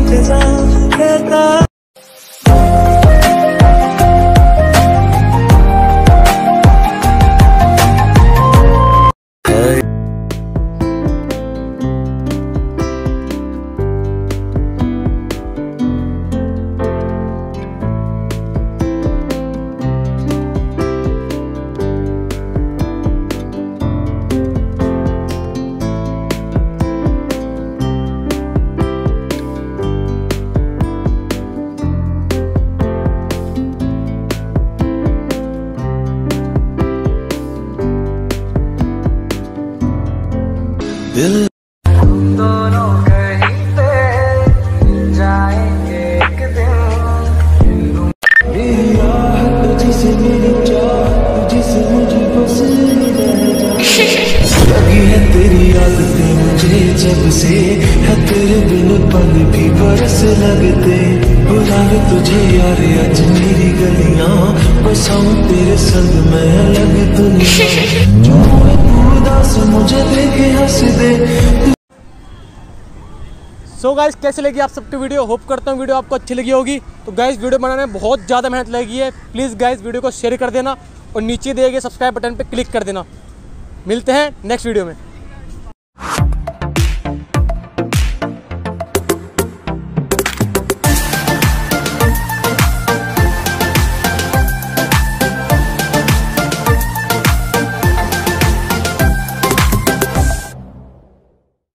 इंतजार रहता। दिल दोनों कहीं पे जाएंगे एक दिन। मेरी राह तुझी से मेरी चाह तुझी से मुझे बस रह जा। लगी है तेरी आदतें मुझे जब से है तेरे बिन पल भी बरस लगते। बुलाए तुझे यार आज मेरी गलियां बसाऊं तेरे संग मैं अलग दुनिया। जो उदास मुझे देखे हंस दे। सो गाइस कैसे लगी आप सबकी वीडियो? होप करता हूँ वीडियो आपको अच्छी लगी होगी। तो गाइस वीडियो बनाने में बहुत ज़्यादा मेहनत लगी है। प्लीज़ गाइस वीडियो को शेयर कर देना और नीचे दिए गए सब्सक्राइब बटन पे क्लिक कर देना। मिलते हैं नेक्स्ट वीडियो में।